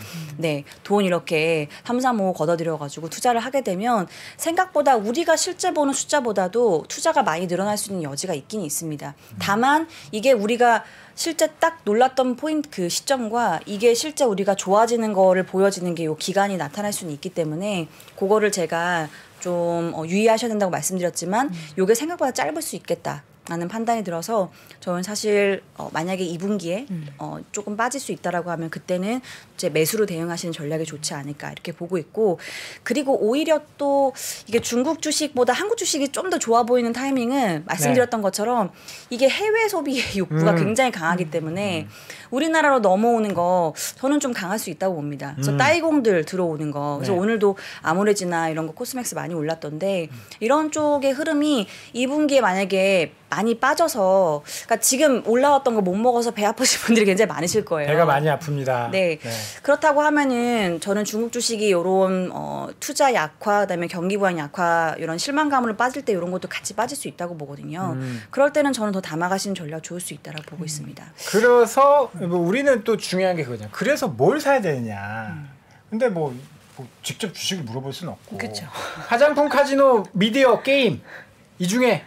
C: 돈 이렇게 3, 3, 5 걷어들여가지고 투자를 하게 되면 생각보다 우리가 실제 보는 숫자보다도 투자가 많이 늘어날 수 있는 여지가 있긴 있습니다. 다만 이게 우리가 실제 딱 놀랐던 포인트 그 시점과 이게 실제 우리가 좋아지는 거를 보여지는 게 요 기간이 나타날 수는 있기 때문에 그거를 제가 좀 유의하셔야 된다고 말씀드렸지만 요게 생각보다 짧을 수 있겠다. 라는 판단이 들어서 저는 사실 만약에 2분기에 조금 빠질 수 있다라고 하면 그때는 이제 매수로 대응하시는 전략이 좋지 않을까 이렇게 보고 있고 그리고 오히려 또 이게 중국 주식보다 한국 주식이 좀 더 좋아 보이는 타이밍은 말씀드렸던 것처럼 이게 해외 소비의 욕구가 굉장히 강하기 때문에 우리나라로 넘어오는 거 저는 좀 강할 수 있다고 봅니다. 그래서 따이공들 들어오는 거 그래서 오늘도 아모레지나 이런 거 코스맥스 많이 올랐던데 이런 쪽의 흐름이 2분기에 만약에 많이 빠져서 그러니까 지금 올라왔던 거 못 먹어서 배 아프신 분들이 굉장히 많으실 거예요.
B: 배가 많이 아픕니다.
C: 네. 그렇다고 하면은 저는 중국 주식이 이런 투자 약화 그다음에 경기 부양 약화 이런 실망감으로 빠질 때 이런 것도 같이 빠질 수 있다고 보거든요. 그럴 때는 저는 더 담아가시는 전략 좋을 수 있다라고 보고 있습니다.
B: 그래서 우리는 또 중요한 게 그거잖아요. 그래서 뭘 사야 되느냐. 근데 뭐 직접 주식을 물어볼 수는 없고.
A: 그쵸.
B: 화장품, 카지노, 미디어, 게임 이 중에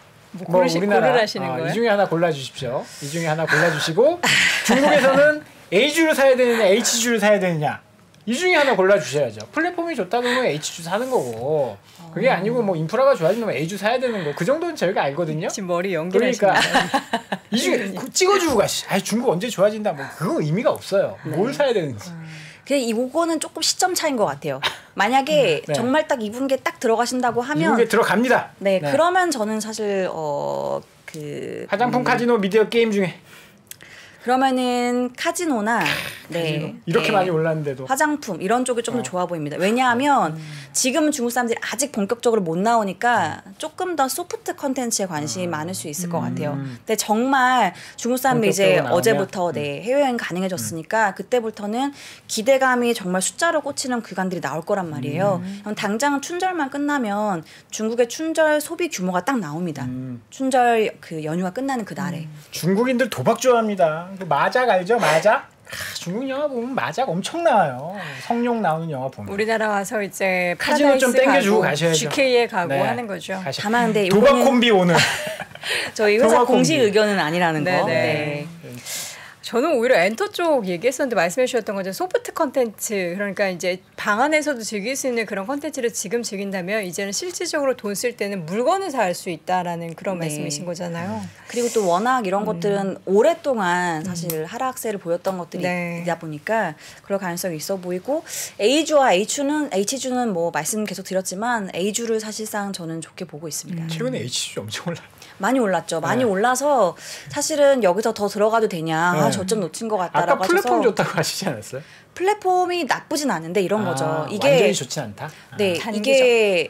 A: 고르라시는 거예요?
B: 이 중에 하나 골라주십시오. 이 중에 하나 골라주시고 중국에서는 A주를 사야 되느냐 H주를 사야 되느냐 이 중에 하나 골라주셔야죠. 플랫폼이 좋다 그러면 H주 사는 거고 그게 아니고 뭐 인프라가 좋아지면 A주 사야 되는 거 그 정도는 저희가 알거든요.
A: 지금 머리 연결하시는
B: 그러니까 이 중에 찍어주고 가시. 중국 언제 좋아진다 뭐 그거 의미가 없어요. 뭘 사야 되는지.
C: 근데 이거는 조금 시점 차이인 것 같아요. 만약에 정말 딱 2분기에 딱 들어가신다고 하면
B: 2분기에 들어갑니다.
C: 네, 그러면 저는 사실
B: 화장품, 카지노, 미디어, 게임 중에
C: 그러면은 카지노나 네,
B: 이렇게
C: 네,
B: 많이 올랐는데도
C: 화장품 이런 쪽이 좀 더 좋아 보입니다. 왜냐하면 지금 중국 사람들이 아직 본격적으로 못 나오니까 조금 더 소프트 컨텐츠에 관심이 많을 수 있을 것 같아요. 근데 정말 중국 사람들이 이제
B: 본격적으로
C: 어제부터 네, 해외여행 가능해졌으니까 그때부터는 기대감이 정말 숫자로 꽂히는 기관들이 나올 거란 말이에요. 당장 춘절만 끝나면 중국의 춘절 소비 규모가 딱 나옵니다. 춘절 그 연휴가 끝나는 그 날에.
B: 중국인들 도박 좋아합니다. 그 마작 알죠? 마작? 중국 영화 보면 마작 엄청 나와요. 성룡 나오는 영화 보면.
A: 우리나라 와서 이제
B: 카지노 좀
A: 파라다이스
B: 땡겨주고
A: 가고
B: 가셔야죠.
A: GK에 가고
B: 네.
A: 하는 거죠.
C: 다만 근데
B: 도박
C: 이거는
B: 콤비 오늘.
C: 저희 회사
B: 도박
C: 공식
B: 콤비.
C: 의견은 아니라는 거.
A: 네네.
C: 네.
A: 저는 오히려 엔터 쪽 얘기했었는데 말씀해 주셨던 거죠. 소프트 컨텐츠 그러니까 이제 방 안에서도 즐길 수 있는 그런 컨텐츠를 지금 즐긴다면 이제는 실질적으로 돈 쓸 때는 물건을 살 수 있다라는 그런
C: 네.
A: 말씀이신 거잖아요.
C: 그리고 또 워낙 이런 것들은 오랫동안 사실 하락세를 보였던 것들이
A: 네.
C: 있다 보니까 그럴 가능성이 있어 보이고 A주와 H주는 뭐 말씀 계속 드렸지만 A주를 사실상 저는 좋게 보고 있습니다.
B: 최근에 HG 엄청 올라.
C: 많이 올랐죠. 많이
B: 네.
C: 올라서 사실은 여기서 더 들어가도 되냐.
B: 네.
C: 아, 저점 놓친 것
B: 아까
C: 같다라고
B: 플랫폼
C: 하셔서
B: 좋다고 하시지 않았어요?
C: 플랫폼이 나쁘진 않은데 이런 거죠.
B: 완전히 좋지 않다.
C: 네,
A: 단기적.
C: 이게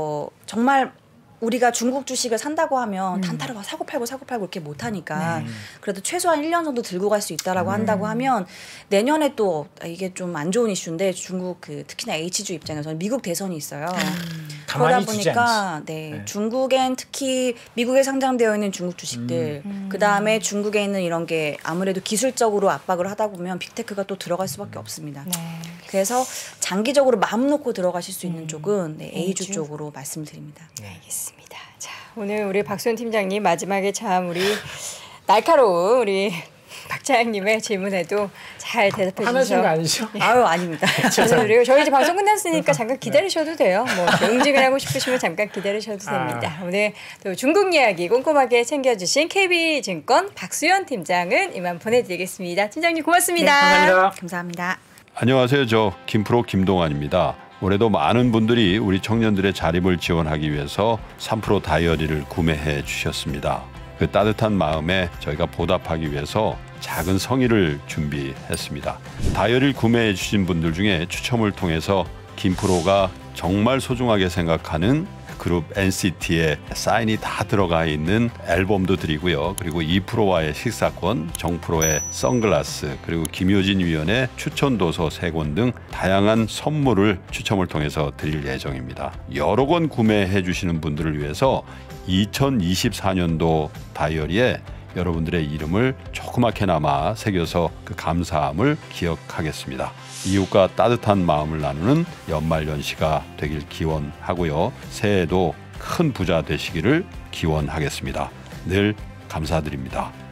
C: 정말 우리가 중국 주식을 산다고 하면 단타로 막 사고 팔고 이렇게 못 하니까 그래도 최소한 1년 정도 들고 갈 수 있다라고 한다고 하면 내년에 또 이게 좀 안 좋은 이슈인데 중국 그 특히나 H주 입장에서는 미국 대선이 있어요. 그러다
B: 가만히 두지
C: 보니까 네, 중국엔 특히 미국에 상장되어 있는 중국 주식들 그다음에 중국에 있는 이런 게 아무래도 기술적으로 압박을 하다 보면 빅테크가 또 들어갈 수밖에 없습니다.
A: 네.
C: 그래서 장기적으로 마음 놓고 들어가실 수 있는 쪽은 네, A주
A: A주.
C: 쪽으로 말씀드립니다.
A: 알겠습니다. 자, 오늘 우리 박수현 팀장님 마지막에 참 우리 날카로운 우리 박차영님의 질문에도 잘 대답해
B: 화나신 거
A: 주셔서
B: 아니죠?
C: 아유 아닙니다.
A: 그리고 저희 이제 방송 끝났으니까 잠깐 기다리셔도 돼요. 뭐 응징을 하고 싶으시면 잠깐 기다리셔도 됩니다. 오늘 또 중국 이야기 꼼꼼하게 챙겨주신 KB증권 박수현 팀장은 이만 보내드리겠습니다. 팀장님 고맙습니다.
B: 네, 감사합니다.
C: 감사합니다.
D: 안녕하세요. 저 김프로 김동환입니다. 올해도 많은 분들이 우리 청년들의 자립을 지원하기 위해서 3프로 다이어리를 구매해 주셨습니다. 그 따뜻한 마음에 저희가 보답하기 위해서 작은 성의를 준비했습니다. 다이어리를 구매해 주신 분들 중에 추첨을 통해서 김프로가 정말 소중하게 생각하는 그룹 NCT의 사인이 다 들어가 있는 앨범도 드리고요. 그리고 2프로와의 식사권, 정프로의 선글라스, 그리고 김효진 위원의 추천도서 3권 등 다양한 선물을 추첨을 통해서 드릴 예정입니다. 여러 권 구매해 주시는 분들을 위해서 2024년도 다이어리에 여러분들의 이름을 조그맣게나마 새겨서 그 감사함을 기억하겠습니다. 이웃과 따뜻한 마음을 나누는 연말연시가 되길 기원하고요. 새해에도 큰 부자 되시기를 기원하겠습니다. 늘 감사드립니다.